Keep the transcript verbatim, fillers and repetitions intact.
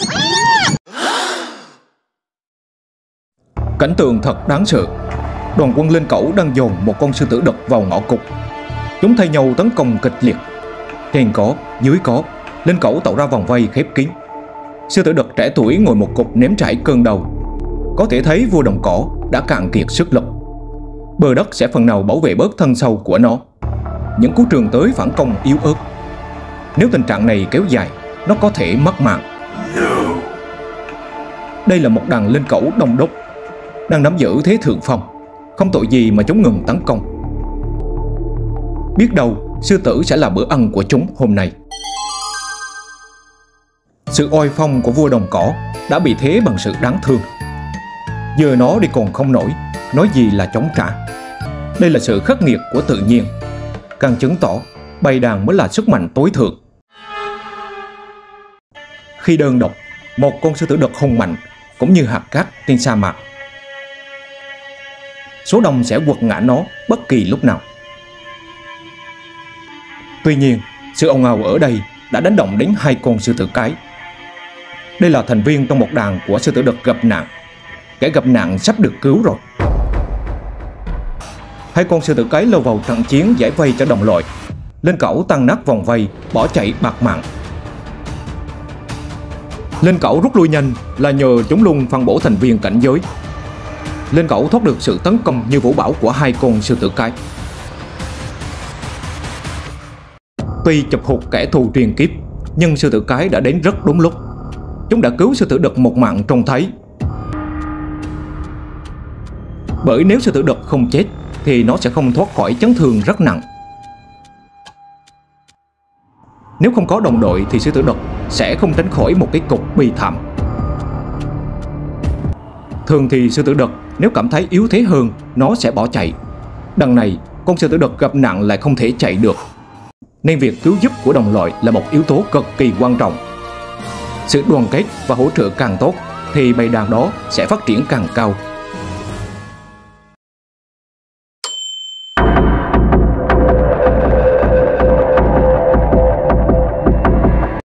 Cảnh tượng thật đáng sợ. Đoàn quân lên cẩu đang dồn một con sư tử đực vào ngõ cụt. Chúng thay nhau tấn công kịch liệt. Trên có, dưới có, lên cẩu tạo ra vòng vây khép kín. Sư tử đực trẻ tuổi ngồi một cục nếm trải cơn đầu. Có thể thấy vua đồng cỏ đã cạn kiệt sức lực. Bờ đất sẽ phần nào bảo vệ bớt thân sau của nó. Những cú trường tới phản công yếu ớt. Nếu tình trạng này kéo dài, nó có thể mất mạng. Đây là một đàn lên cẩu đông đúc, đang nắm giữ thế thượng phong. Không tội gì mà chúng ngừng tấn công. Biết đâu sư tử sẽ là bữa ăn của chúng hôm nay. Sự oai phong của vua đồng cỏ đã bị thế bằng sự đáng thương. Giờ nó đi còn không nổi, nói gì là chống trả. Đây là sự khắc nghiệt của tự nhiên, càng chứng tỏ bầy đàn mới là sức mạnh tối thượng. Khi đơn độc, một con sư tử đực hùng mạnh cũng như hạt cát trên sa mạc. Số đông sẽ quật ngã nó bất kỳ lúc nào. Tuy nhiên, sự ồn ào ở đây đã đánh động đến hai con sư tử cái. Đây là thành viên trong một đàn của sư tử đực gặp nạn. Kẻ gặp nạn sắp được cứu rồi. Hai con sư tử cái lao vào trận chiến giải vây cho đồng loại. Lên cẩu tăng nát vòng vây, bỏ chạy bạt mạng. Lên cẩu rút lui nhanh là nhờ chúng luôn phân bổ thành viên cảnh giới. Lên cẩu thoát được sự tấn công như vũ bão của hai con sư tử cái. Tuy chụp hụt kẻ thù truyền kiếp, nhưng sư tử cái đã đến rất đúng lúc. Chúng đã cứu sư tử đực một mạng trông thấy. Bởi nếu sư tử đực không chết thì nó sẽ không thoát khỏi chấn thương rất nặng. Nếu không có đồng đội thì sư tử đực sẽ không tránh khỏi một cái cục bi thảm. Thường thì sư tử đực nếu cảm thấy yếu thế hơn, nó sẽ bỏ chạy. Đằng này, con sư tử đực gặp nạn lại không thể chạy được. Nên việc cứu giúp của đồng loại là một yếu tố cực kỳ quan trọng. Sự đoàn kết và hỗ trợ càng tốt thì bầy đàn đó sẽ phát triển càng cao.